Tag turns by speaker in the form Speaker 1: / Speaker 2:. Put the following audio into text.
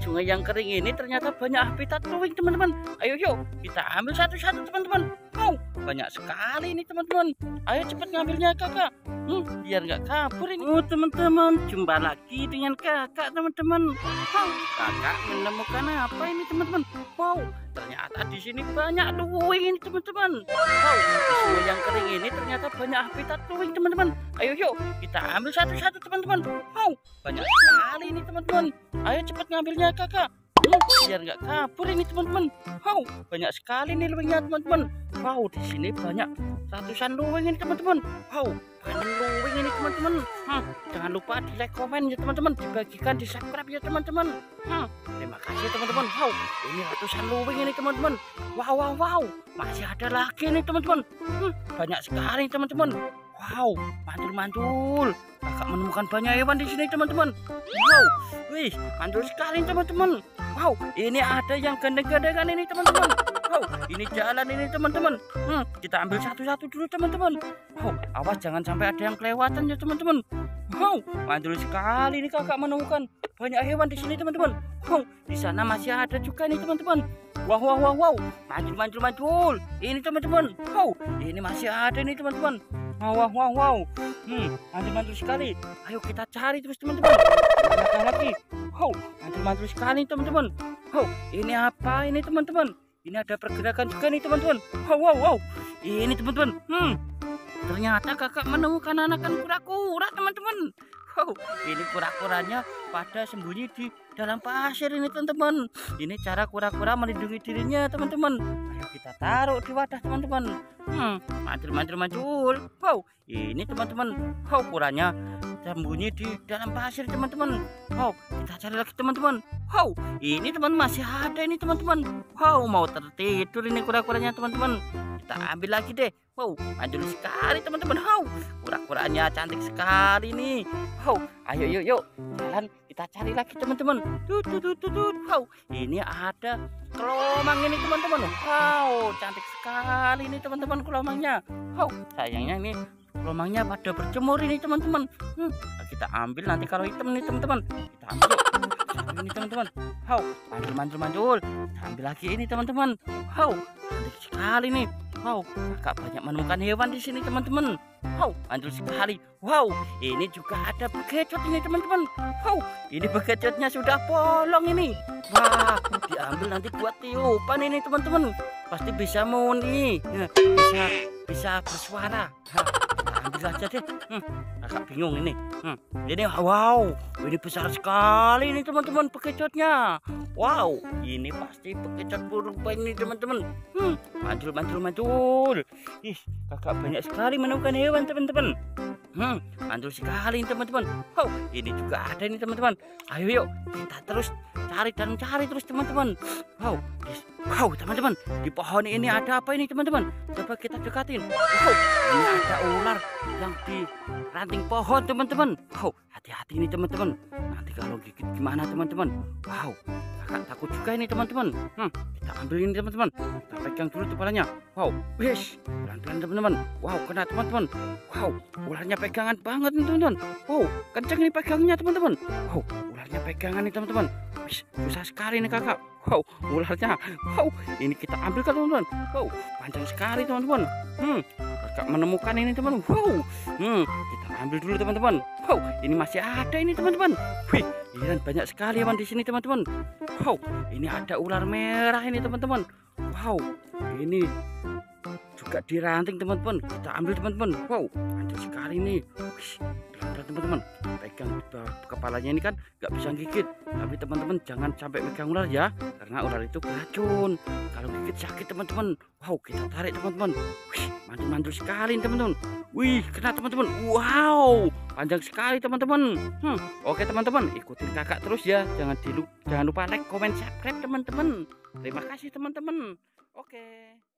Speaker 1: sungai yang kering ini ternyata banyak habitat luwing teman-teman. Ayo yuk kita ambil satu-satu teman-teman. Wow, banyak sekali ini teman-teman. Ayo cepat ngambilnya kakak. Biar nggak kabur ini. Oh teman-teman, jumpa lagi dengan kakak teman-teman. Wow, kakak menemukan apa ini teman-teman? Wow, ternyata di sini banyak luwing ini teman-teman. Wow, di sungai yang kering ini ternyata banyak habitat luwing teman-teman. Ayo yuk kita ambil satu-satu teman-teman. Wow, banyak sekali ini teman-teman. Ayo cepat ngambilnya kakak. Biar nggak kabur ini teman-teman. Wow, banyak sekali nih luwingnya teman-teman. Wow, di sini banyak ratusan luwing ini teman-teman. Wow, banyak luwing ini teman-teman. Jangan lupa di like, komen ya teman-teman, dibagikan, di subscribe ya teman-teman. Terima kasih teman-teman. Wow, ini ratusan luwing ini teman-teman. Wow, masih ada lagi nih teman-teman. Banyak sekali teman-teman. Wow, mantul-mantul. Kakak menemukan banyak hewan di sini teman-teman. Wow, wih, mantul sekali teman-teman. Wow, ini ada yang gandeng-gandengan ini teman-teman. Wow, ini jalan ini teman-teman. Kita ambil satu-satu dulu teman-teman. Wow, awas jangan sampai ada yang kelewatan ya teman-teman. Wow, mantul sekali ini kakak menemukan banyak hewan di sini teman-teman. Wow, di sana masih ada juga nih teman-teman. Wow, mantul. Ini teman-teman. Wow, ini masih ada nih teman-teman. Wow. Mantul sekali. Ayo kita cari terus teman-teman. Mana lagi? Wow, mantul sekali teman-teman. Wow, ini apa ini teman-teman? Ini ada pergerakan juga nih teman-teman. Wow. Ini teman-teman. Ternyata kakak menemukan anakan kura-kura teman-teman. Wow, ini kura-kuranya pada sembunyi di dalam pasir ini teman-teman. Ini cara kura-kura melindungi dirinya teman-teman. Ayo kita taruh di wadah teman-teman. Mantul. Wow, ini teman-teman. Wow, kuranya sembunyi di dalam pasir teman-teman. Wow, kita cari lagi teman-teman. Wow, ini teman masih ada ini teman-teman. Wow, mau tertidur ini kura-kuranya teman-teman. Kita ambil lagi deh. Wow, mantul sekali teman-teman. Wow, kura-kuranya cantik sekali nih. Wow, ayo yuk jalan kita cari lagi teman-teman. Wow, ini ada kelomang ini teman-teman. Wow, cantik sekali ini teman-teman kelomangnya. Wow, sayangnya ini kelomangnya pada berjemur ini teman-teman. Kita ambil nanti kalau hitam nih teman-teman. Kita ambil yuk. Ini teman-teman. Wow, mantul. Kita ambil lagi ini teman-teman. Wow, cantik sekali nih. Wow, kakak banyak menemukan hewan di sini teman-teman. Wow, mantul sekali. Wow, ini juga ada bekecot ini teman-teman. Wow, ini bekecotnya sudah bolong ini. Wah, diambil nanti buat tiupan ini teman-teman. Pasti bisa muni. Bisa bersuara. Ambil aja deh. Kakak bingung ini. Ini wow, ini besar sekali ini teman-teman bekecotnya. Wow, ini pasti bekecot purba ini teman-teman. Mantul. Ih, kakak banyak sekali menemukan hewan teman-teman. Mantul sekali teman-teman. Wow, ini juga ada ini teman-teman. Ayo yuk kita terus cari terus teman-teman. Wow teman-teman, di pohon ini ada apa ini teman-teman? Coba kita dekatin. Wow, ini ada ular yang di ranting pohon teman-teman. Wow, hati-hati ini teman-teman. Nanti kalau gigit gimana teman-teman? Wow, kakak takut juga ini teman-teman. Kita ambil ini teman-teman. Kita pegang dulu kepalanya. Wow, wis, pelan-pelan teman-teman. Wow, kena teman-teman. Wow, ularnya pegangan banget nih teman-teman. Wow, kencang ini pegangnya teman-teman. Wow, ularnya pegangan nih teman-teman. Wis, susah sekali nih kakak. Wow, ularnya. Wow, ini kita ambil kan teman-teman. Wow, panjang sekali teman-teman. Kakak menemukan ini teman. Wow, kita ambil dulu teman-teman. Wow, ini masih ada ini teman-teman. Wih, ini banyak sekali hewan di sini teman-teman. Wow, ini ada ular merah ini teman-teman. Wow, ini juga di ranting teman-teman. Kita ambil teman-teman. Wow, ada sekali nih. Pelan-pelan teman-teman. Pegang kepalanya ini kan nggak bisa gigit. Tapi teman-teman jangan sampai megang ular ya, karena ular itu beracun. Kalau gigit sakit teman-teman. Wow, kita tarik teman-teman. Wih, mantul sekali teman-teman. Wih, kena teman-teman. Wow, panjang sekali teman-teman. Oke teman-teman, ikutin kakak terus ya. Jangan lupa like, komen, subscribe teman-teman. Terima kasih teman-teman. Oke.